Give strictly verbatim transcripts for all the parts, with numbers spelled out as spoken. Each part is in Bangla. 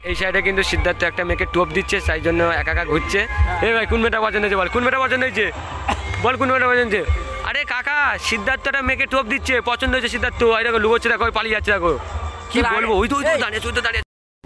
এই সাইডে কিন্তু সিদ্ধার্থ একটা মেয়েকে টোপ দিচ্ছে, তাই জন্য একা একা ঘুরছে। এই ভাই কোন মেয়েটা পছন্দ হয়েছে বল, কোন মেয়েটা পছন্দ হয়েছে বল, কোন মেয়েটা পছন্দ হয়েছে? আরে কাকা সিদ্ধার্থ একটা মেয়েকে টোপ দিচ্ছে, পছন্দ হয়েছে সিদ্ধার্থ। এই দেখো লুকোচ্ছে, দেখো পালিয়ে যাচ্ছে, দেখো কি বলবো। ওই তো ওই তো দাঁড়িয়ে ওই তো দাঁড়িয়ে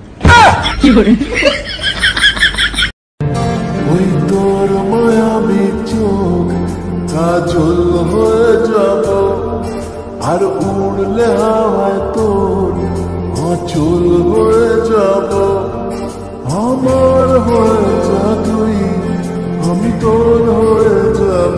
ওই তোর মায়াবী চোখ কাজল হয়ে যাব, আর উড়লে হাওয়ায় তোর আঁচল হয়ে যাব। আমার হয়ে যা তুই, আমি তোর হয়ে যাব।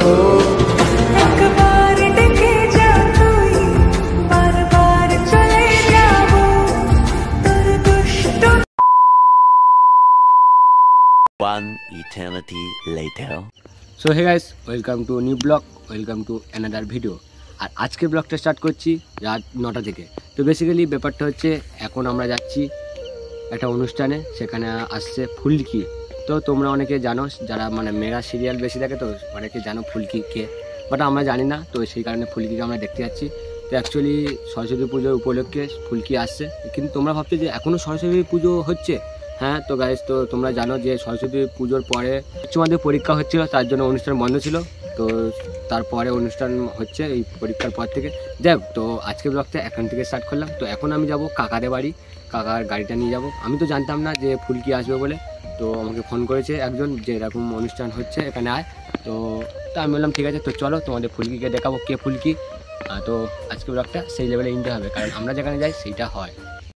One eternity later. So hey guys, welcome to new blog, welcome to another video. আর আজকের ব্লগটা স্টার্ট করছি রাত নটা থেকে। তো বেসিক্যালি ব্যাপারটা হচ্ছে এখন আমরা যাচ্ছি একটা অনুষ্ঠানে, সেখানে আসছে ফুলকি। তো তোমরা অনেকে জানো, যারা মানে মেগা সিরিয়াল বেশি দেখে, তো অনেকে জানো ফুলকি কে, বাট আমরা জানি না। তো সেই কারণে ফুলকিকে আমরা দেখতে যাচ্ছি। তো অ্যাকচুয়ালি সরস্বতী পুজোর উপলক্ষে ফুলকি আসছে, কিন্তু তোমরা ভাবছো যে এখনও সরস্বতী পুজো হচ্ছে। হ্যাঁ তো গাইস, তো তোমরা জানো যে সরস্বতী পুজোর পরে উচ্চ মাধ্যমিক পরীক্ষা হচ্ছিল, তার জন্য অনুষ্ঠান বন্ধ ছিল। তো তারপরে অনুষ্ঠান হচ্ছে এই পরীক্ষার পর থেকে। দেখ, তো আজকে ব্লগটা এখন থেকে স্টার্ট করলাম। তো এখন আমি যাব কাকাদের বাড়ি, কাকার গাড়িটা নিয়ে যাব। আমি তো জানতাম না যে ফুলকি আসবে বলে, তো আমাকে ফোন করেছে একজন যে এরকম অনুষ্ঠান হচ্ছে, এখানে আয়। তো তা আমি বললাম ঠিক আছে, তো চলো তোমাদের ফুলকিকে দেখাবো কে ফুলকি। তো আজকে ব্লগটা সেই লেভেলে এনজয় হবে, কারণ আমরা যেখানে যাই সেইটা হয়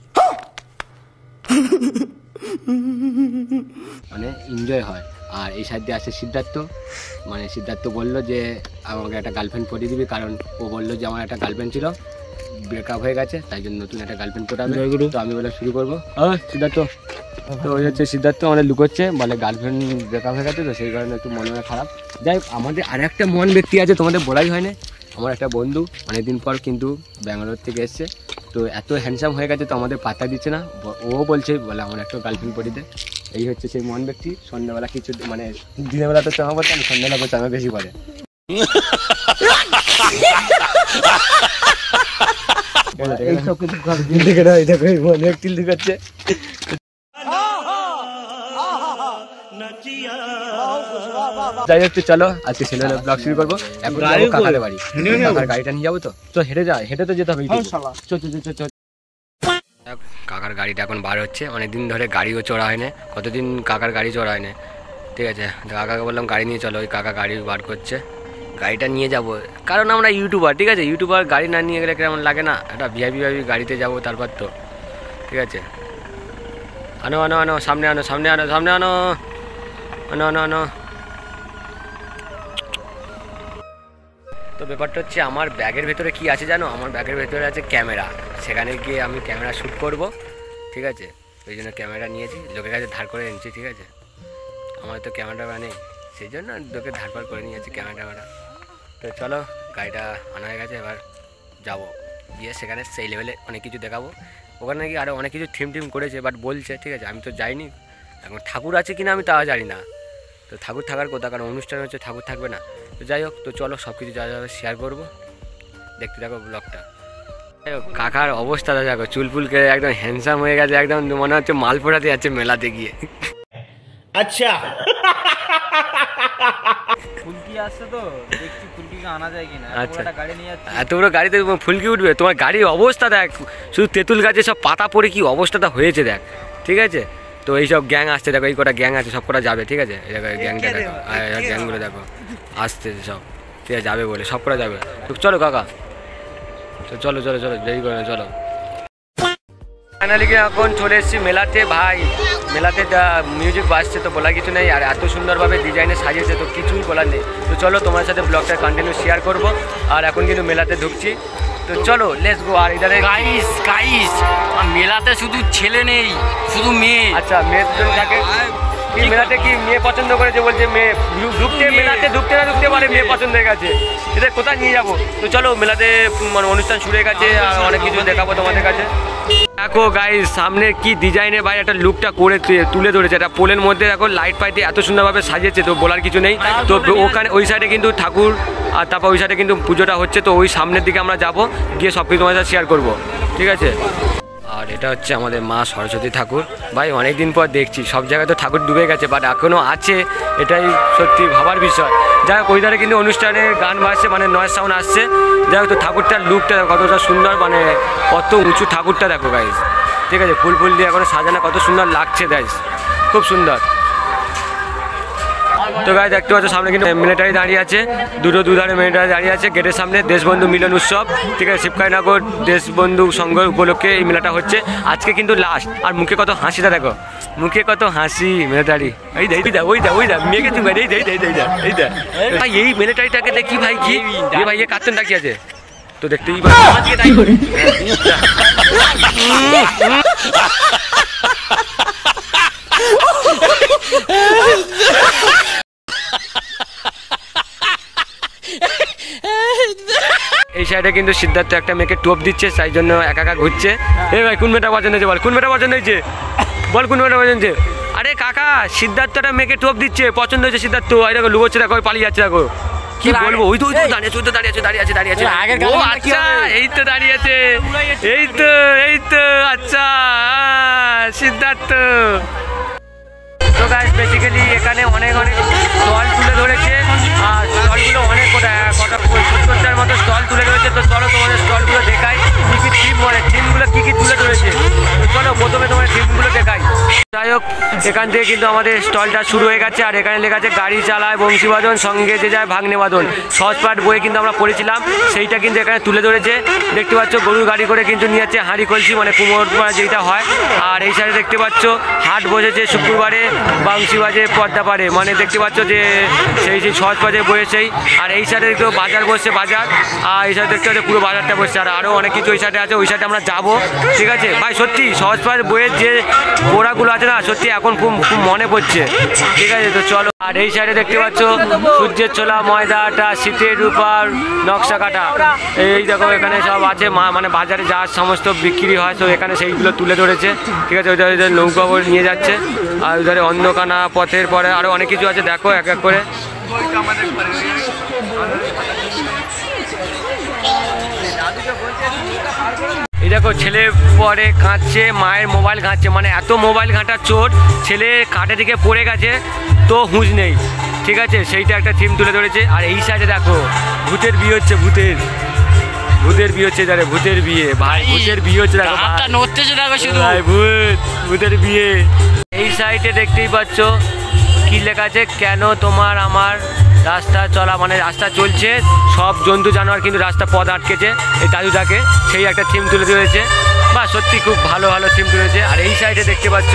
মানে এনজয় হয়। আর এই সাইড দিয়ে আসছে সিদ্ধার্থ, মানে সিদ্ধার্থ বললো যে আমাকে একটা গার্লফ্রেন্ড পটিয়ে দিবি, কারণ ও বললো যে আমার একটা গার্লফ্রেন্ড ছিল, ব্রেকআপ হয়ে গেছে, তাই জন্য নতুন একটা গার্লফ্রেন্ড পটাবে। তো আমি বলে শুরু করবো। হ্যাঁ সিদ্ধার্থ, তো ওই হচ্ছে সিদ্ধার্থ আমাদের লুকোচ্ছে, বলে গার্লফ্রেন্ড ব্রেকআপ হয়ে গেছে, তো সেই কারণে একটু মনে হয় খারাপ। যাই হোক, আমাদের আর একটা মন ব্যক্তি আছে, তোমাদের বলাই হয় না, আমার একটা বন্ধু অনেকদিন পর কিন্তু ব্যাঙ্গালোর থেকে এসছে। তো এত হ্যান্ডসাম হয়ে গেছে, তো আমাদের পাত্তা দিচ্ছে না। ও বলছে বলে আমার একটা গার্লফ্রেন্ড পটিতে। এই হচ্ছে সেই মন ব্যক্তি। সন্ধ্যাবেলা কিছু মানে দিনের বেলা তো চামা পড়তাম, সন্ধ্যাবেলা তো চামা বেশি পড়ে। যাই হোক, চলো আজকে ছেলে ব্লগ শুরু করবো। এখন কাকাদের বাড়ি, কাকার গাড়িটা নিয়ে যাবো। তো তো হেঁটে যা, হেঁটে তো যেতে হবে। কাকার গাড়িটা এখন বার হচ্ছে, অনেকদিন ধরে গাড়িও চড়া হয় না, কতদিন কাকার গাড়ি চড়া হয় না। ঠিক আছে, তো কাকাকে বললাম গাড়ি নিয়ে চলো। ওই কাকা গাড়ি বার করছে, গাড়িটা নিয়ে যাব, কারণ আমরা ইউটিউবার। ঠিক আছে, ইউটিউবার গাড়ি না নিয়ে গেলে কেমন লাগে না, একটা ভিআইপি ভিআইপি গাড়িতে যাবো তারপর তো। ঠিক আছে, আনো আনো আনো সামনে আনো সামনে আনো সামনে আনো আনো আনো আনো তো ব্যাপারটা হচ্ছে আমার ব্যাগের ভেতরে কি আছে জানো? আমার ব্যাগের ভেতরে আছে ক্যামেরা। সেখানে গিয়ে আমি ক্যামেরা শ্যুট করব। ঠিক আছে, ওই জন্য ক্যামেরা নিয়েছি, লোকের কাছে ধার করে এনেছি। ঠিক আছে, আমার তো ক্যামেরা নেই, সেই জন্য লোকে ধার পার করে নিয়েছি ক্যামেরা ট্যামেরা। তো চলো, গাড়িটা আনা হয়ে গেছে, এবার যাবো গিয়ে সেখানে সেই লেভেলে অনেক কিছু দেখাবো। ওখানে নাকি আরও অনেক কিছু থিম টিম করেছে, বাট বলছে। ঠিক আছে, আমি তো যাইনি, এখন ঠাকুর আছে কিনা আমি তাও জানি না। তো ঠাকুর থাকার কথা, কারণ অনুষ্ঠান হচ্ছে, ঠাকুর থাকবে না। তো যাই হোক, তো চলো সব কিছু যা যাবে শেয়ার করবো, দেখতে থাকো ব্লগটা। কাকার অবস্থা দেখো, চুলফুলকে একদম হ্যান্ডসাম হয়ে গেছে, একদম মনে হচ্ছে মাল ফোটাতে যাচ্ছে মেলাতে গিয়ে। আচ্ছা, ফুলকি আসছে তো দেখছি ফুলকিকে আনা যায় কিনা। আচ্ছা, গাড়ি নিয়ে যাচ্ছি, এত বড় গাড়িতে ফুলকি উঠবে? তোমার গাড়ির অবস্থা দেখ, শুধু তেঁতুল গাছে সব পাতা পড়ে কি অবস্থাটা হয়েছে দেখ। ঠিক আছে, তো এইসব গ্যাং আসছে, দেখো এই কটা গ্যাং আছে, সব কটা যাবে। ঠিক আছে, এই দেখো গ্যাংটা দেখো, গ্যাংগুলো দেখো আসছে সব। ঠিক আছে, যাবে বলে সব কটা যাবে। তো চলো কাকা, তো চলো চলো চলো দেরি করে চলো। ফাইনালি এখন চলে এসেছি মেলাতে। ভাই মেলাতে যা মিউজিক বাজছে, তো বলার কিছু নেই। আর এত সুন্দরভাবে ডিজাইনে সাজিয়েছে, তো কিছুই বলার নেই। তো চলো তোমার সাথে ব্লগটা কন্টিনিউ শেয়ার করব। আর এখন কিন্তু মেলাতে ঢুকছি, তো চলো লেটস গো। আর এখানে গাইস গাইস মেলাতে শুধু ছেলে নেই, শুধু মেয়ে। আচ্ছা, মেয়ের জন্য থাকে কি মেলাতে? কি মেয়ে পছন্দ করেছে বলছে, মেয়ে ঢুকতে মেলাতে ঢুকতে না ঢুকতে পারে মেয়ে পছন্দ হয়ে গেছে। এদের কোথায় নিয়ে যাবো? তো চলো, মেলাতে মানে অনুষ্ঠান শুরু হয়ে গেছে, আর অনেক কিছু দেখাবো তোমাদের কাছে। দেখো গাইস, সামনে কি ডিজাইনে ভাই একটা লুকটা করে তুলে ধরেছে। একটা পোলের মধ্যে দেখো লাইট ফাইট দিয়ে এত সুন্দরভাবে সাজিয়েছে, তো বলার কিছু নেই। তো ওখানে ওই সাইডে কিন্তু ঠাকুর, আর তারপর ওই সাইডে কিন্তু পুজোটা হচ্ছে। তো ওই সামনের দিকে আমরা যাব, গিয়ে সব কিছু তোমার সাথে শেয়ার করবো। ঠিক আছে, আর এটা হচ্ছে আমাদের মা সরস্বতী ঠাকুর। ভাই অনেক দিন পর দেখছি, সব জায়গায় তো ঠাকুর ডুবে গেছে বাট এখনও আছে, এটাই সত্যি ভাবার বিষয়। যাই হোক ওই ধারে কিন্তু অনুষ্ঠানে গান বাজছে, মানে নয়েজ সাউন্ড আসছে। যাই হোক তো ঠাকুরটার লুকটা কতটা সুন্দর, মানে কত উঁচু ঠাকুরটা দেখো গাইস, ঠিক আছে, ফুল ফুল দিয়ে এখন সাজানো কত সুন্দর লাগছে গাইস, খুব সুন্দর। তো গাইস দেখতে পাচ্ছ সামনে কিন্তু মিলিটারি দাঁড়িয়ে আছে, দুটো দুধারে মিলিটারি দাঁড়িয়ে আছে গেটের সামনে। দেশবন্ধু মিলন উৎসব, ঠিক আছে, শিবকাইনগর দেশবন্ধু সংঘ উপলক্ষে এই মেলাটা হচ্ছে আজকে কিন্তু লাস্ট। আর মুখে কত হাসিটা দেখো, মুখে কত হাসি মিলিটারি, এই দেখ দা ওই দা ওই দা মেয়েকে তুমি এই দেখ এই দা এই দা ভাই, এই মিলিটারিটাকে দেখি ভাই, কি এ ভাই এ কার্টুন ডাকি আছে তো দেখতেই এই সাইডে কিন্তু সিদ্ধার্থ একটা মেয়েকে টোপ দিচ্ছে, তাই জন্য একা একা ঘুরছে। এ ভাই কোন মেয়েটা পছন্দ হয়েছে বল, কোন মেয়েটা পছন্দ হয়েছে বল, কোন মেয়েটা পছন্দ হয়েছে? আরে কাকা সিদ্ধার্থটা মেয়েকে টোপ দিচ্ছে, পছন্দ হয়েছে সিদ্ধার্থ, এই দেখো লুকোচ্ছে, দেখো পালিয়ে যাচ্ছে, দেখো কি বলবো, ওই তো ওই তো দাঁড়িয়ে আছে, দাঁড়িয়ে আছে দাঁড়িয়ে আছে দাঁড়িয়ে আছে ও আচ্ছা এই তো দাঁড়িয়ে আছে, এই তো এই তো আচ্ছা সিদ্ধার্থ। তো গাইস বেসিক্যালি এখানে অনেক অনেক স্টল তুলে ধরেছে, আর স্টলগুলো অনেক কটা কটা সত্তরটার মতো স্টল তুলে ধরেছে। তো চলো তোমাদের স্টলগুলো দেখাই, কী কী থিম, মানে থিমগুলো কী কী তুলে ধরেছে। তো চলো প্রথমে তোমার থিমগুলো দেখাই। যাই হোক এখান থেকে কিন্তু আমাদের স্টলটা শুরু হয়ে গেছে, আর এখানে লেখা আছে গাড়ি চালায় বংশীবাদন, সঙ্গে যে যায় ভাগ্নে বাদন। সহজ পাঠ বইয়ে কিন্তু আমরা পড়েছিলাম, সেইটা কিন্তু এখানে তুলে ধরেছে। দেখতে পাচ্ছ গরুর গাড়ি করে কিন্তু নিয়ে যাচ্ছে হাঁড়ি কলসি, মানে কুমোর যেটা হয়। আর এই সাইডে দেখতে পাচ্ছ হাট বসেছে শুক্রবারে, বাউন্সি বাজে পর্দা পারে, মানে দেখতে পাচ্ছ যে সেই সেই সহজ পাঠের বইয়ে সেই। আর এই সাইডে দেখতে বাজার বসছে, বাজার, আর এই সাইডে দেখতে পাচ্ছ পুরো বাজারটা বসছে, আর আরও অনেক কিছু ওই সাইডে আছে, ওই সাইডে আমরা যাবো, ঠিক আছে ভাই। সত্যি সহজ পাঠ বইয়ের যে পোড়াগুলো আছে না, সত্যি এখন খুব খুব মনে পড়ছে, ঠিক আছে। তো চলো, আর এই সাইডে দেখতে পাচ্ছ সূর্যের ছোলা, ময়দা আটা, শীতের রূপার নকশা কাটা, এই দেখো এখানে সব আছে, মানে বাজারে যা সমস্ত বিক্রি হয় তো এখানে সেইগুলো তুলে ধরেছে, ঠিক আছে। ওইটা নৌকা করে নিয়ে যাচ্ছে, আর ওইধারে অন্ধকানা পথের পরে আরও অনেক কিছু আছে, দেখো এক এক করে। এই দেখো ছেলে পরে কাঁদছে, মায়ের মোবাইল ঘাঁটছে, মানে এত মোবাইল ঘাঁটার চোট, ছেলে কাটে দিকে পড়ে গেছে তো হুঁশ নেই, ঠিক আছে, সেইটা একটা থিম তুলে ধরেছে। আর এই সাইডে দেখো ভূতের বিয়ে হচ্ছে, ভূতের ভূতের বিয়ে হচ্ছে, যারে ভূতের বিয়ে ভাই, ভূতের বিয়ে হচ্ছে, দেখো ভাই ভূত ভূতের বিয়ে। এই সাইডে দেখতেই পাচ্ছ কি লেখা আছে, কেন তোমার আমার রাস্তা চলা, মানে রাস্তা চলছে, সব জন্তু জানোয়ার কিন্তু রাস্তা পথ আটকেছে এই দাদুটাকে, সেই একটা থিম তুলে ধরেছে। বা সত্যি খুব ভালো ভালো থিম তুলেছে। আর এই সাইডে দেখতে পাচ্ছ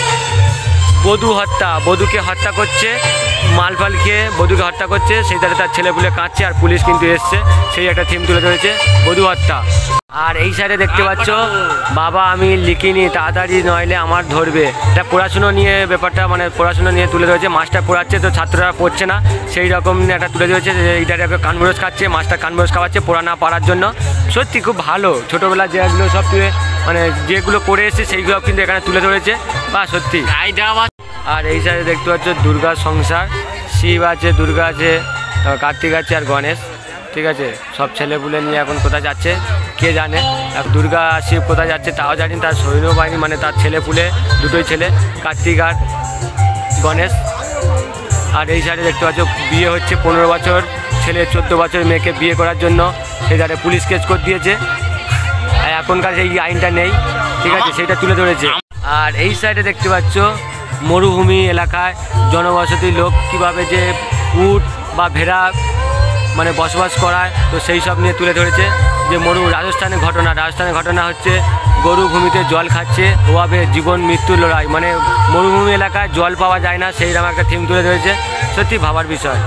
বধূ হত্যা, বধূকে হত্যা করছে, মালফাল খেয়ে বধূকে হত্যা করছে, সেই ধারে তার ছেলেপুলে কাঁদছে, আর পুলিশ কিন্তু এসছে, সেই একটা থিম তুলে ধরেছে, বধূ হত্যা। আর এই সাইডে দেখতে পাচ্ছ বাবা আমি লিখিনি, তাড়াতাড়ি নইলে আমার ধরবে, এটা পড়াশুনো নিয়ে ব্যাপারটা, মানে পড়াশুনো নিয়ে তুলে ধরেছে। মাস্টার পড়াচ্ছে তো ছাত্ররা পড়ছে না, সেই রকম একটা তুলে ধরেছে, এইটার একটা কানমরস খাচ্ছে, মাস্টার কানমরস খাওয়াচ্ছে পড়া না পারার জন্য। সত্যি খুব ভালো, ছোটোবেলা যেগুলো সব মানে যেগুলো করে এসছে সেইগুলো কিন্তু এখানে তুলে ধরেছে, বা সত্যি। আর এই সাইডে দেখতে পাচ্ছ দুর্গা সংসার, শিব আছে, দুর্গা আছে, কার্তিক আছে, আর গণেশ, ঠিক আছে। সব ছেলেপুলে নিয়ে এখন কোথায় যাচ্ছে কে জানে, দুর্গা শিব কোথায় যাচ্ছে তাও জানি, তার সৈন্যবাহিনী মানে তার ছেলেপুলে দুটোই ছেলে, কার্তিক আর গণেশ। আর এই সাইডে দেখতে পাচ্ছ বিয়ে হচ্ছে, পনেরো বছর ছেলে চোদ্দো বছর মেয়েকে বিয়ে করার জন্য সেই ধারে পুলিশ কেস করে দিয়েছে, আর এখনকার সেই আইনটা নেই, ঠিক আছে, সেইটা তুলে ধরেছে। আর এই সাইডে দেখতে পাচ্ছ মরুভূমি এলাকায় জনবসতি লোক কীভাবে যে উট বা ভেড়া মানে বসবাস করায়, তো সেই সব নিয়ে তুলে ধরেছে। যে মরু রাজস্থানের ঘটনা, রাজস্থানের ঘটনা হচ্ছে গরু ভূমিতে জল খাচ্ছে, ওভাবে জীবন মৃত্যুর লড়াই, মানে মরুভূমি এলাকায় জল পাওয়া যায় না, সেই রকম একটা থিম তুলে ধরেছে। সত্যি ভাবার বিষয়।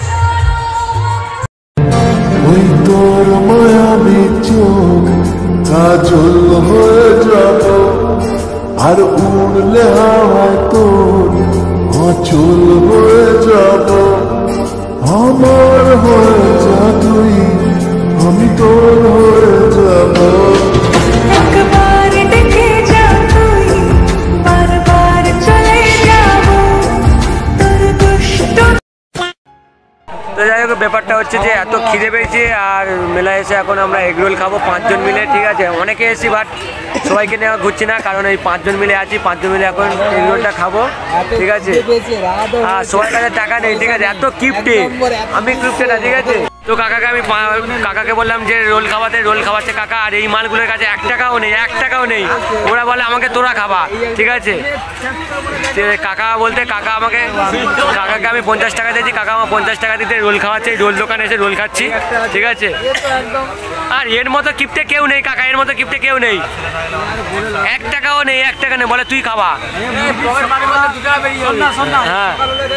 ওই তোর মায়াবী চোখ কাজল হয়ে যাব, আর উড়লে হাওয়ায় তোর অচল হয়ে যাব, আমার হয়ে যা তুই, আমি তোর হয়ে যাব। তো যাই হোক ব্যাপারটা হচ্ছে যে এত খিদে পেয়েছি আর মেলায় এসে এখন আমরা এগ রোল খাবো পাঁচজন মিলে, ঠিক আছে। অনেকে এসি বাট সবাইকে নেওয়া ঘুরছি না, কারণ এই পাঁচজন মিলে আছি, পাঁচজন মিলে এখন এগ রোলটা খাবো, ঠিক আছে। আর সবার কাছে টাকা নেই, ঠিক আছে। এত কিপ্টে, আমি কিপ্টে না, ঠিক আছে। তো কাকাকে আমি কাকাকে বললাম যে রোল খাওয়াতে, রোল খাওয়াচ্ছে কাকা, আর এই মালগুলোর কাছে এক টাকাও নেই, এক টাকাও নেই। ওরা বলে আমাকে তোরা খাবা, ঠিক আছে। কাকা বলতে কাকা আমাকে কাকাকে আমি পঞ্চাশ টাকা দিয়েছি, কাকা আমার পঞ্চাশ টাকা দিতে রোল খাওয়াচ্ছে, রোল দোকানে এসে রোল খাচ্ছি, ঠিক আছে। আর এর মতো কিপ্টে কেউ নেই কাকা, এর মতো কিপ্টে কেউ নেই, এক টাকাও নেই, এক টাকা নেই, বলে তুই খাবা। হ্যাঁ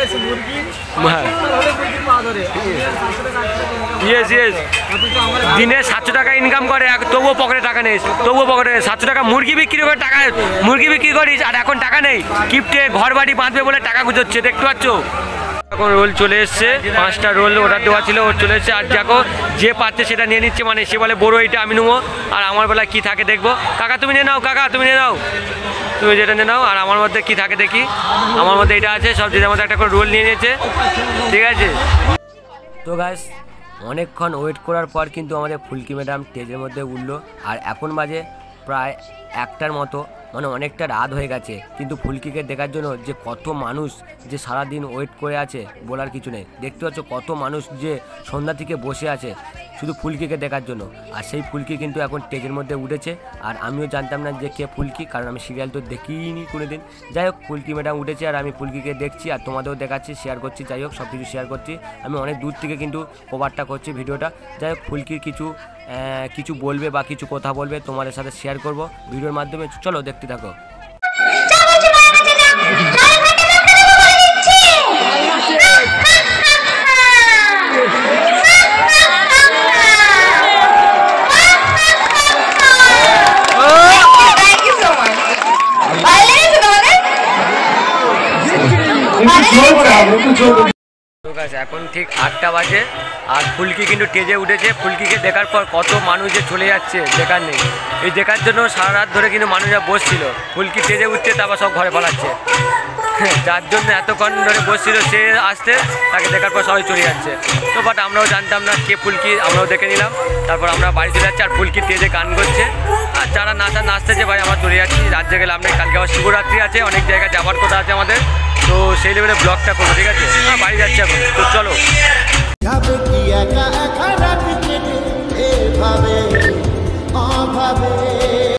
ইয়েস ইয়েস দিনে সাতশো টাকা ইনকাম করে, তবুও পকেটে টাকা নেই, তবুও পকেটে সাতশো টাকা মুরগি বিক্রি করে টাকা, মুরগি বিক্রি করিস আর এখন টাকা নেই। কিপ্টে ঘর বাড়ি বাঁধবে বলে টাকা গুজোচ্ছে, দেখতে পাচ্ছ। এখন রোল চলে এসছে, পাঁচটা রোল অর্ডার দেওয়া ছিল, ওর চলে এসছে। আর দেখো যে পাচ্ছে সেটা নিয়ে নিচ্ছে, মানে সে বলে বড়ো এইটা আমি নেবো, আর আমার বেলা কি থাকে দেখবো। কাকা তুমি নিয়ে নাও, কাকা তুমি নিয়ে নাও, তুমি যেটা নিয়ে নাও। আর আমার মধ্যে কি থাকে দেখি, আমার মধ্যে এটা আছে, সব যেটার মধ্যে একটা করে রোল নিয়ে নিয়েছে, ঠিক আছে। তো গাইস অনেকক্ষণ ওয়েট করার পর কিন্তু আমাদের ফুলকি ম্যাডাম স্টেজের মধ্যে উঠলো, আর এখন বাজে প্রায় একটার মতো, মানে অনেকটা রাত হয়ে গেছে। কিন্তু ফুলকিকে দেখার জন্য যে কত মানুষ যে সারাদিন ওয়েট করে আছে বলার কিছু নেই। দেখতে পাচ্ছ কত মানুষ যে সন্ধ্যা থেকে বসে আছে শুধু ফুলকিকে দেখার জন্য। আর সেই ফুলকি কিন্তু এখন স্টেজের মধ্যে উঠেছে, আর আমিও জানতাম না যে কে ফুলকি, কারণ আমি সিরিয়াল তো দেখিনি কোনো দিন। যাই হোক ফুলকি ম্যাডাম উঠেছে আর আমি ফুলকিকে দেখছি, আর তোমাদেরও দেখাচ্ছি, শেয়ার করছি। যাই হোক সব কিছু শেয়ার করছি, আমি অনেক দূর থেকে কিন্তু কভারটা করছি ভিডিওটা। যাই হোক ফুলকির কিছু কিছু বলবে বা কিছু কথা বলবে, তোমাদের সাথে শেয়ার করব ভিডিওর মাধ্যমে। চলো দেখতে থাকো। এখন ঠিক আটটা বাজে আর ফুলকি কিন্তু স্টেজে উঠেছে। ফুলকিকে দেখার পর কত মানুষ যে চলে যাচ্ছে দেখার নেই। এই দেখার জন্য সারা রাত ধরে কিন্তু মানুষরা বসছিল। ফুলকি স্টেজে উঠছে, তারপর সব ঘরে পালাচ্ছে। যার জন্য এতক্ষণ ধরে বসছিল সে আসতে, তাকে দেখার পর সবাই চলে যাচ্ছে। তো বাট আমরাও জানতাম না কে ফুলকি, আমরাও দেখে নিলাম। তারপর আমরা বাড়ি চলে যাচ্ছি, আর ফুলকি স্টেজে গান করছে, আর যারা নাচা নাচতেছে ভাই আমরা চলে যাচ্ছি। রাত জেগে লাভ নেই, কালকে আবার শিবরাত্রি আছে, অনেক জায়গায় যাবার কথা আছে আমাদের। তো সেই লেভেলে ব্লগটা করবো, ঠিক আছে। হ্যাঁ বাড়ি যাচ্ছি এখন, তো চলো। যাবে কি একা একা রাত কেটে এভাবে অভাবে।